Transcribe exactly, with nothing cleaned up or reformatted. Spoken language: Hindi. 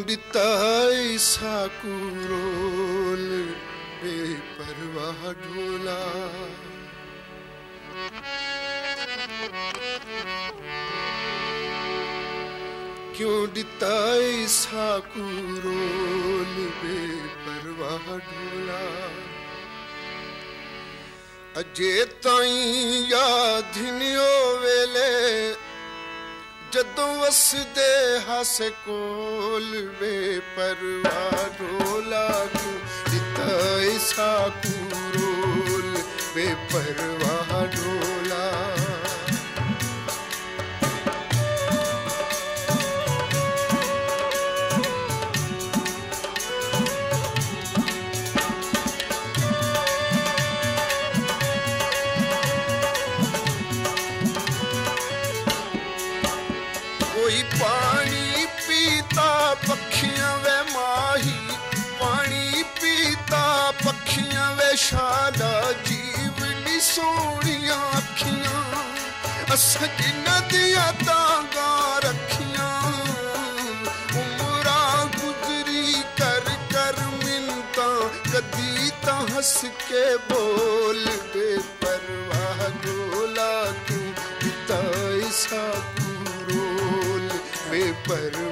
दिता साकू रोल बेपरवाह ढोला। क्यों दिता साकू रोल बेपरवाह ढोला। अजे ताईं याद नियो वेले जदों वसदे हासे कोल बेपरवाह ढोला। क्यों दिता साकू रोल बेपरवाह ढोला। कोई पानी पीता पखियां वे माही, पानी पीता पखियां वे शाला। जीवनी सोनिया अखियां असां जिन्हां दियां तांगा रखियां। उमरा गुजरी कर कर मिन्नतां कदी तां हंस के बोल बेपरवाह ढोला। क्यों दिता साकू रोल बेपरवाह